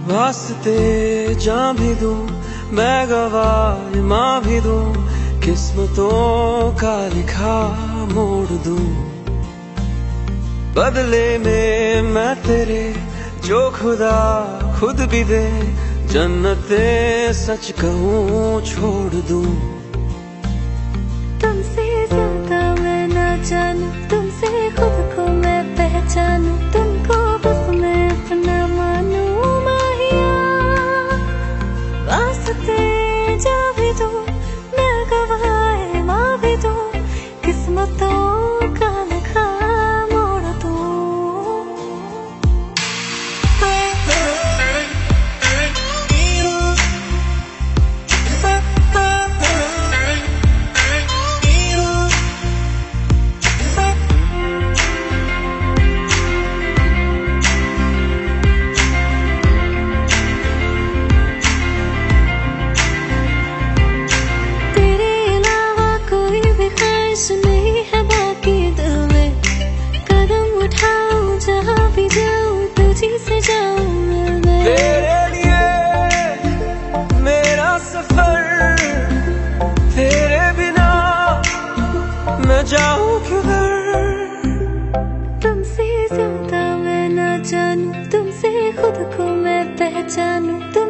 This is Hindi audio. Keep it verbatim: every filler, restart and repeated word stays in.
वास्ते जान भी दूं मैं गवाह माँ भी दूं, किस्मतों का लिखा मोड़ दूं। बदले में मैं तेरे जो खुदा खुद भी दे, जन्नते सच कहूँ छोड़ दूं। तुमसे ज्यादा मैं ना जानूं, तुमसे खुद को मैं पहचानूं, तुमको बस मैं अपना मानूं माहिया। वास्ते जा भी दूं मैं गवाह माँ भी दूं, किस्मतों का लिखा मोड़ दूं। नहीं है बाकी दिल में, कदम उठाऊं जहाँ भी जाऊं तुझी से जाऊं मिलने। तेरे लिए मेरा सफर, तेरे बिना मैं जाऊं किधर। तुमसे ज्यादा मैं ना जानूं, तुमसे खुद को मैं पहचानूं।